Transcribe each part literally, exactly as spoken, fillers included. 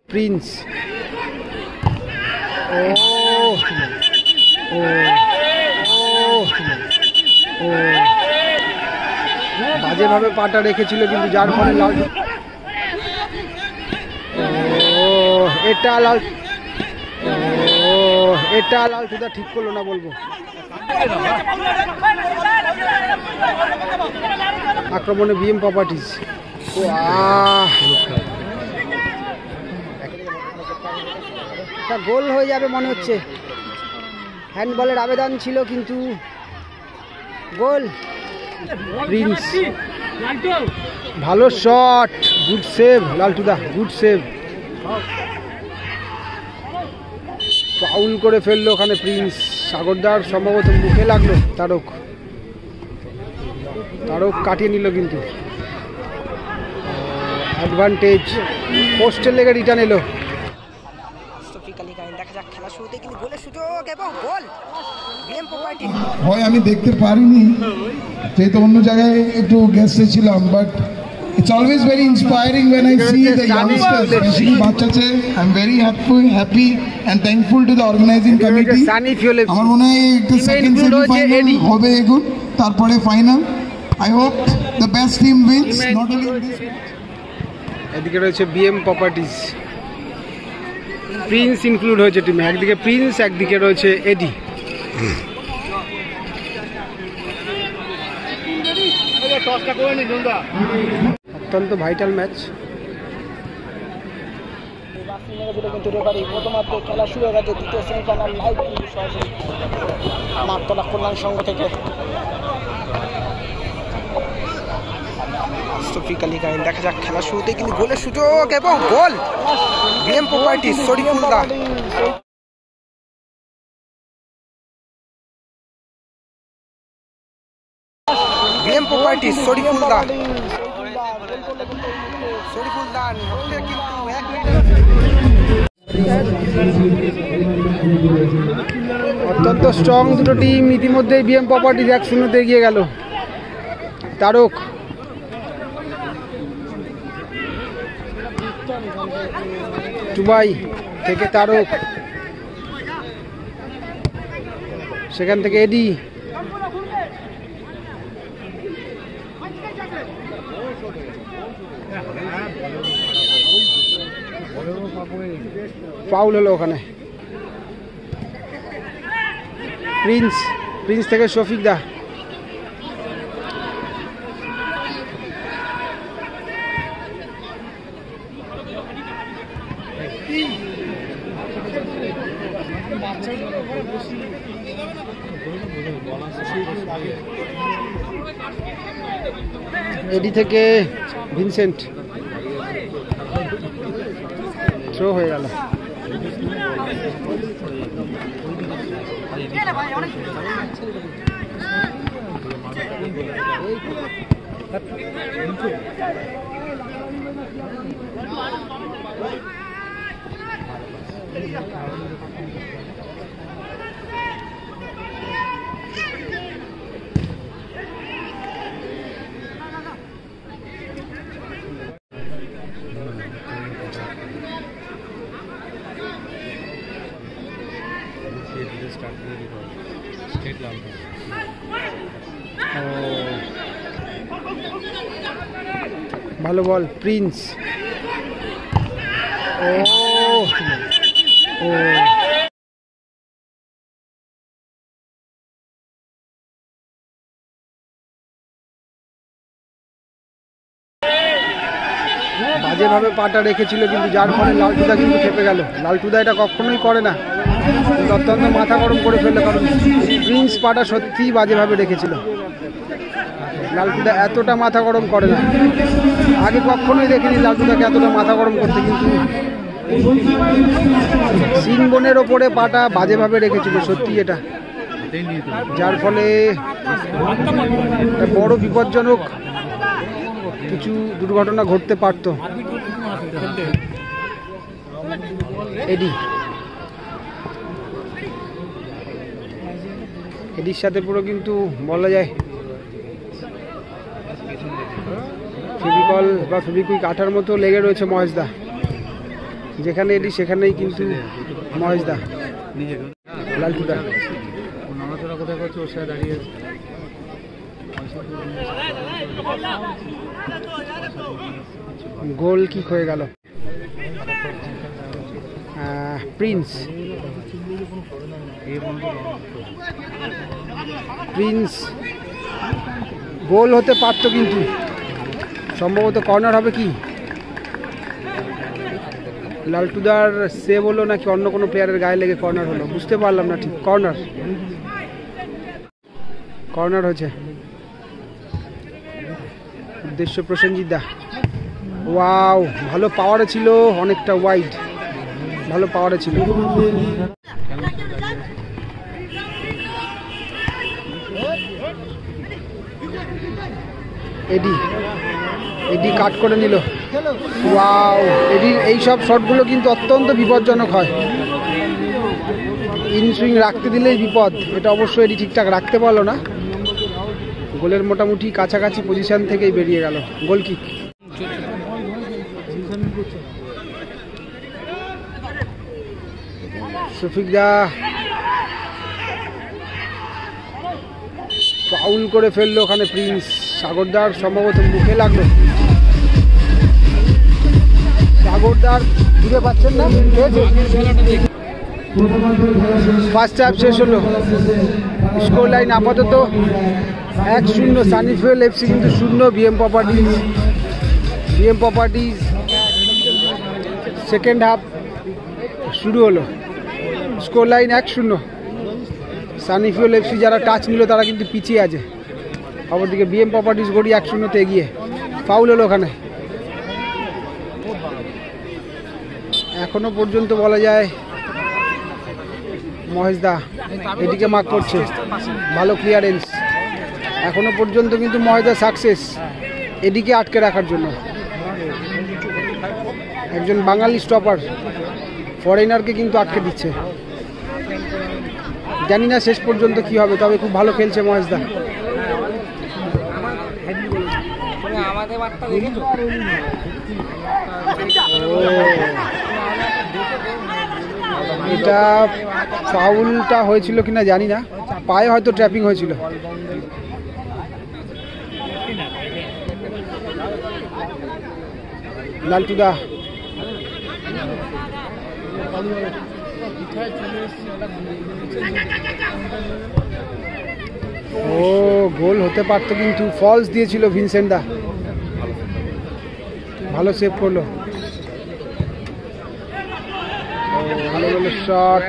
Prince. ও ও ও বাজেভাবে পাটা রেখেছিল কিন্তু যার ফলে লাল। ও এটা লাল, ও এটা লাল টুদা ঠিক করলো না বলবো। আক্রমণে বিএম প্রপার্টিজ। ও আহ গোল হয়ে যাবে মনে হচ্ছে। হ্যান্ডবলের আবেদন ছিল কিন্তু গোল। প্রিন্স ভালো শট, গুড সেভ লালটুদা, গুড সেভ। ফাউল করে ফেললো ওখানে প্রিন্স। সাগরদার সম্ভবত মুখে লাগলো। তারক তারক কাটিয়ে নিল কিন্তু অ্যাডভান্টেজ। পোস্টের লেগে রিটার্ন এলো। হয় আমি দেখতে পারিনি যেহেতু অন্য জায়গায় একটু গেস্টে ছিলাম, but it's always very inspiring when I see the youngsters, especially বাচ্চাছে। I'm very happy happy and thankful to the organizing committee. আমার মনে হয় একটা সেকেন্ড সেমিফাইনাল হবে এখন, তারপরে final. I hope the best team wins, not only in this match. এদিকে রয়েছে বিএম প্রপার্টিজ। প্রিন্স ইনক্লুড হয়েছে টিমে। একদিকে প্রিন্স, একদিকে রয়েছে এডি। অত্যন্ত ভাইটাল ম্যাচ। কিন্তু রেফারি প্রথমার্ধে খেলা শুরু হয়ে গেছে। দ্বিতীয় সেমিফাইনাল লাইভ নাকতলা কল্যাণ সংঘ থেকে। দেখা যাক খেলা শুরুতেই কিন্তু গোলের সুযোগ এবং গোল BM properties. Sharifullah BM properties Sharifullah Sharifullah অত্যন্ত স্ট্রং দুটো টিম। ইতিমধ্যেই বিএম প্রপার্টিজ এক শূন্যতে এগিয়ে গেল। তারক টুবাই থেকে তারক, সেখান থেকে এডি। ফাউল হলো ওখানে। প্রিন্স প্রিন্স থেকে শফিক দা। এডি থেকে ভিনসেন্ট। থ্রো হয়ে গেল। ভালো বল প্রিন্স। ও ও বাজেভাবে পাটা রেখেছিল কিন্তু যার ফলে লালটুদা কিন্তু খেপে গেল। লালটুদা এটা কখনোই করে না, অত্যন্ত মাথা গরম করে ফেললো। কারণ প্রিন্স পাটা সত্যিই বাজেভাবে রেখেছিল। লালটুদা এতটা মাথা গরম করে না, আগে কখনোই দেখিনি লালটুদাকে এতটা মাথা গরম করতে। কিন্তু সিনবনের ওপরে পাটা বাজেভাবে রেখেছিল সত্যি এটা, যার ফলে বড় বিপজ্জনক কিছু দুর্ঘটনা ঘটতে পারত। এডি এডির সাথে পুরো কিন্তু বলা যায় ফেভিকল বা ফেভিকুইক আঠার মতো লেগে রয়েছে মহেশদা। যেখানে এডি সেখানেই কিন্তু মহেশদা, লালটুদা। গোল কিক হয়ে গেল। প্রিন্স প্রিন্স গোল হতে পারতো কিন্তু সম্ভবত কর্নার হবে কি? লালটুদার সেভ হলো নাকি অন্য কোনো প্লেয়ারের গায়ে লেগে কর্নার হলো বুঝতে পারলাম না ঠিক। কর্নার কর্নার হয়েছে। উদ্দেশ্য প্রসেনজিৎ দা। ওয়াও, ভালো পাওয়ারে ছিল, অনেকটা ওয়াইড, ভালো পাওয়ারে ছিল। এডি এডি কাট করে নিল। ওয়াও, এডির এইসব শটগুলো কিন্তু অত্যন্ত বিপজ্জনক হয়। ইনসুইং রাখতে দিলেই বিপদ। এটা অবশ্যই এডি ঠিকঠাক রাখতে পারলো না। গোলের মোটামুটি কাছাকাছি পজিশন থেকেই বেরিয়ে গেল। গোল কিক। শফিকদা ফাউল করে ফেললো ওখানে প্রিন্স। সাগরদার সম্ভবত মুখে লাগলো। সাগরদার ঘুরে পাচ্ছেন না। ফার্স্ট হাফ শেষ হলো। স্কোর লাইন আপাতত এক শূন্য সানিফুয়েল এফসি কিন্তু শূন্য BM properties. BM properties second half শুরু হলো। স্কোর লাইন এক শূন্য। সানিফুয়েল এফসি যারা টাচ নিল তারা কিন্তু পিছিয়ে আছে। অপরদিকে বিএম প্রপার্টিজ গড়ি এক শূন্যতে এগিয়ে। ফাউল হলো ওখানে। এখনো পর্যন্ত বলা যায় মহেশদা এদিকে মার্ক করছে, ভালো ক্লিয়ারেন্স। এখনো পর্যন্ত কিন্তু মহেশদা সাকসেস এদিকে আটকে রাখার জন্য। একজন বাঙালি স্টপার ফরেনারকে কিন্তু আটকে দিচ্ছে। জানি না শেষ পর্যন্ত কি হবে, তবে খুব ভালো খেলছে মহেশদা। এটা ফাউলটা হয়েছিল কিনা জানি না, পায়ে হয়তো ট্র্যাপিং হয়েছিল। লালটুদা ও গোল হতে পারতো কিন্তু ফলস দিয়েছিল ভিনসেন্ট দা। ভালো সেভ করলো। ভালো ভালো শট।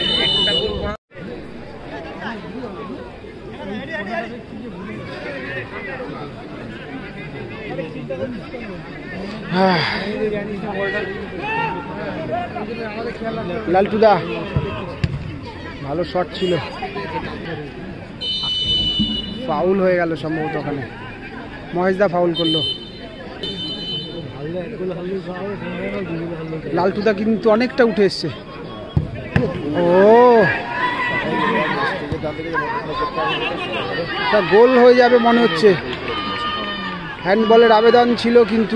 লালটুদা ভালো শট ছিল। ফাউল হয়ে গেল সম্ভবত ওখানে। মহেশদা ফাউল করলো। লালটুদা কিন্তু অনেকটা উঠে এসছে। ও গোল হয়ে যাবে মনে হচ্ছে। হ্যান্ডবলের আবেদন ছিল কিন্তু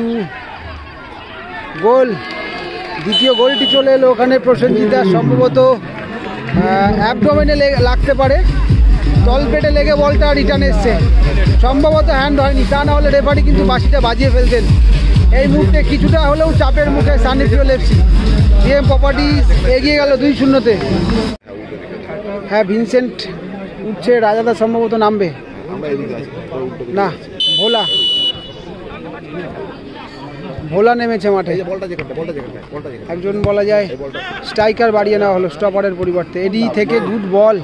গোল। দ্বিতীয় গোলটি চলে এলো ওখানে। প্রসেনজিৎ সম্ভবত অ্যাবডোমেনে লাগতে পারে, তলপেটে লেগে বলটা রিটার্ন এসছে। সম্ভবত হ্যান্ড হয়নি, তা না হলে রেফারি কিন্তু বাঁশিটা বাজিয়ে ফেলতেন। এই মুহূর্তে কিছুটা হলেও চাপের মুখে সানিফুয়েল এফসি। বিএম প্রপার্টিজ এগিয়ে গেল দুই শূন্যতে। হ্যাঁ, ভিনসেন্ট উঠছে, রাজাদা সম্ভবত নামবে না। ভোলা ভোলা নেমেছে মাঠে। একজন বলা যায় স্ট্রাইকার বাড়িয়ে নেওয়া হলো স্টপারের পরিবর্তে। এডি থেকে গুড বল।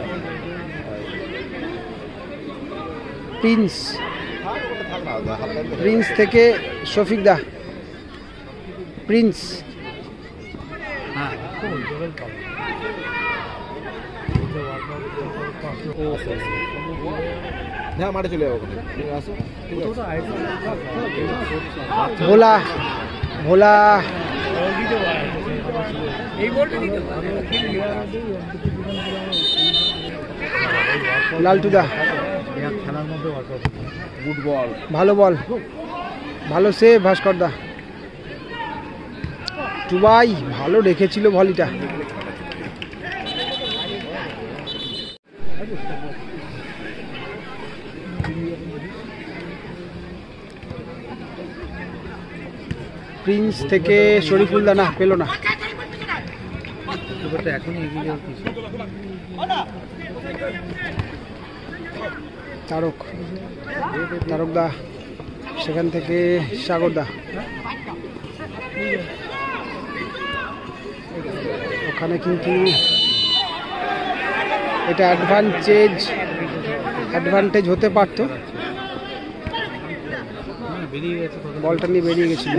প্রিন্স প্রিন্স থেকে শফিকদা। প্রিন্স ভোলা ভোলা লালটুদা গুড বল, ভালো বল, ভালো সেভ ভাস্করদা। টুবাই ভালো রেখেছিল ভলিটা। প্রিন্স থেকে শরীফুল্লাহ না পেল না। তারক তারকদা সেখান থেকে সাগরদা, ওখানে কিন্তু এটা অ্যাডভান্টেজ অ্যাডভান্টেজ হতে পারত, বলটা নিয়ে বেরিয়ে গেছিল।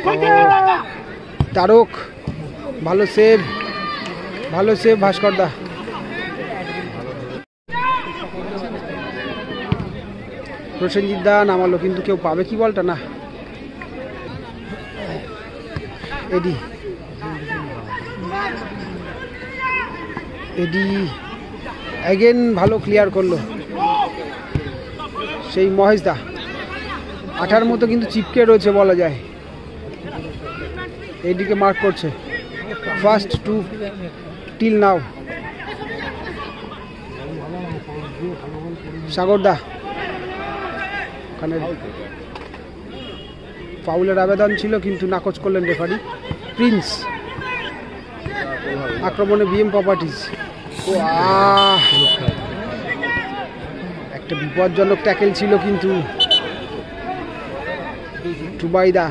তারক ভালো সেভ, ভালো সেভ ভাস্করদা। প্রসেনজিৎ দা নামালো, কিন্তু কেউ পাবে কি বলটা? না, এডি এডি অ্যাগেন ভালো ক্লিয়ার করলো সেই মহেশ দা। আঠার মতো কিন্তু চিপকে রয়েছে বলা যায়। এইদিকে মার্ক করছে ফার্স্ট টু টিল নাও। সাগরদা ওখানে ফাউলের আবেদন ছিল কিন্তু নাকচ করলেন রেফারি। প্রিন্স আক্রমণে বিএম প্রপার্টিজ। ও আহ একটা বিপজ্জনক ট্যাকেল ছিল কিন্তু। টুবাইদা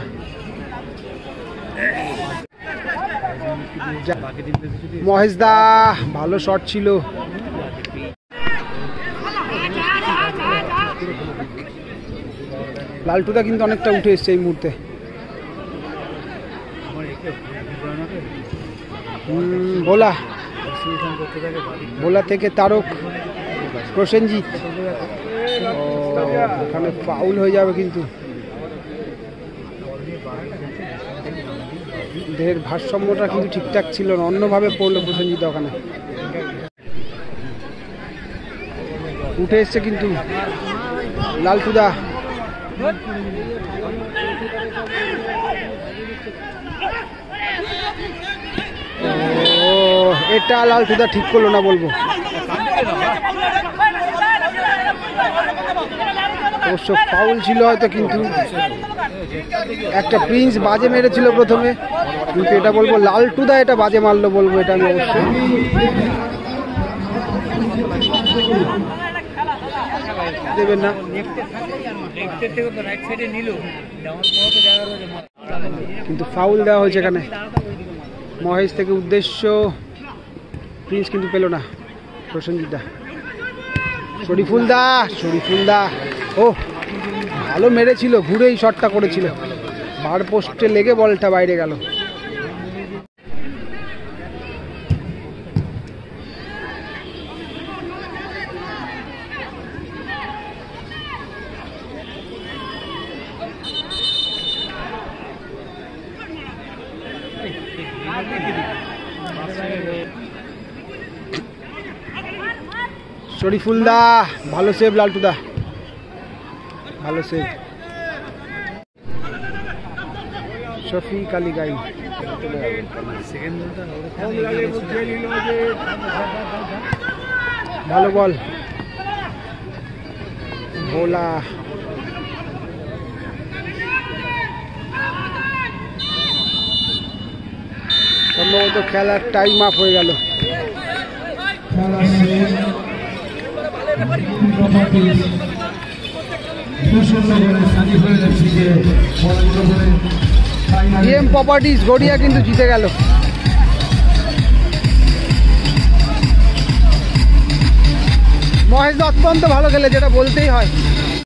মহেশদা ভালো শট ছিল। লালটুদা কিন্তু অনেকটা উঠে এসছে এই মুহূর্তে। ভোলা ভোলা থেকে তারক, প্রসেনজিৎ এখানে ফাউল হয়ে যাবে কিন্তু। দেহের ভারসাম্যটা কিন্তু ঠিকঠাক ছিল না, অন্যভাবে পড়লো প্রসেনজিৎ। ওখানে উঠে এসছে কিন্তু লালটুদা। ও এটা লালটুদা ঠিক করলো না বলবো। অবশ্য ফাউল ছিল হয়তো, কিন্তু একটা প্রিন্স বাজে মেরেছিল প্রথমে, কিন্তু এটা বলবো লালটুদা এটা বাজে মারলো বলবো এটা আমি অবশ্যই। দেবেন না, কিন্তু ফাউল দেওয়া হয়েছে এখানে। মহেশ থেকে উদ্দেশ্য, প্রিন্স কিন্তু পেল না। প্রসেনজিৎ দা, শরীফুল দা শরীফুল দা ও ভালো মেরেছিল, ঘুরেই শটটা করেছিল, বার পোস্টে লেগে বলটা বাইরে গেল। শরীফুল দা ভালো সেভ, লালটু দা ভালো সেভ। শফিক আলী গাই ভালো বল। ভোলা সম্ভবত খেলার টাইম আপ হয়ে গেল। বিএম প্রপার্টিজ গড়িয়া কিন্তু জিতে গেল। মহেশ অত্যন্ত ভালো খেলে, যেটা বলতেই হয়।